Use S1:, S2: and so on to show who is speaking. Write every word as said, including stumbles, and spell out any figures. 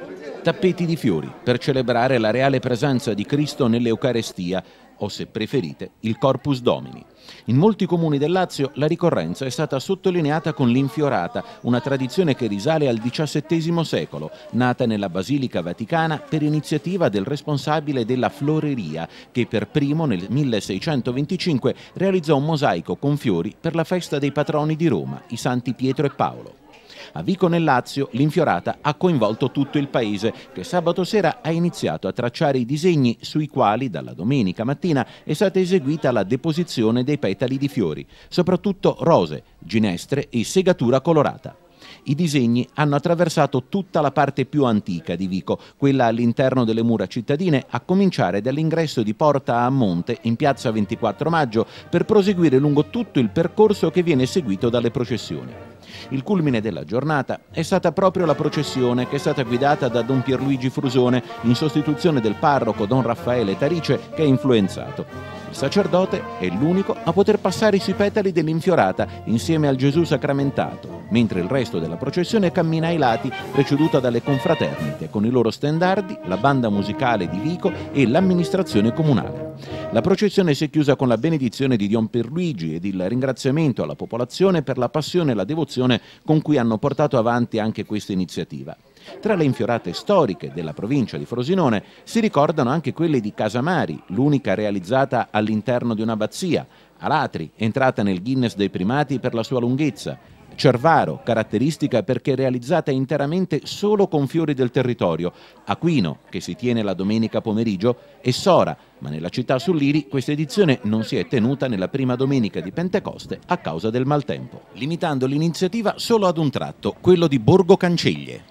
S1: Tappeti di fiori per celebrare la reale presenza di Cristo nell'Eucarestia o, se preferite, il Corpus Domini. In molti comuni del Lazio la ricorrenza è stata sottolineata con l'infiorata, una tradizione che risale al diciassettesimo secolo, nata nella Basilica Vaticana per iniziativa del responsabile della floreria, che per primo nel milleseicentoventicinque realizzò un mosaico con fiori per la festa dei patroni di Roma, i Santi Pietro e Paolo. A Vico nel Lazio l'infiorata ha coinvolto tutto il paese, che sabato sera ha iniziato a tracciare i disegni sui quali dalla domenica mattina è stata eseguita la deposizione dei petali di fiori, soprattutto rose, ginestre e segatura colorata. I disegni hanno attraversato tutta la parte più antica di Vico, quella all'interno delle mura cittadine, a cominciare dall'ingresso di Porta a Monte in piazza ventiquattro maggio, per proseguire lungo tutto il percorso che viene seguito dalle processioni. Il culmine della giornata è stata proprio la processione, che è stata guidata da Don Pierluigi Frusone in sostituzione del parroco Don Raffaele Tarice, che è influenzato. Il sacerdote è l'unico a poter passare sui petali dell'infiorata insieme al Gesù sacramentato, mentre il resto della processione cammina ai lati, preceduta dalle confraternite con i loro stendardi, la banda musicale di Vico e l'amministrazione comunale. La processione si è chiusa con la benedizione di Don Pierluigi ed il ringraziamento alla popolazione per la passione e la devozione con cui hanno portato avanti anche questa iniziativa. Tra le infiorate storiche della provincia di Frosinone si ricordano anche quelle di Casamari, l'unica realizzata all'interno di un'abbazia, Alatri, entrata nel Guinness dei primati per la sua lunghezza, Cervaro, caratteristica perché realizzata interamente solo con fiori del territorio, Aquino, che si tiene la domenica pomeriggio, e Sora, ma nella città sul Liri questa edizione non si è tenuta nella prima domenica di Pentecoste a causa del maltempo, limitando l'iniziativa solo ad un tratto, quello di Borgo Canceglie.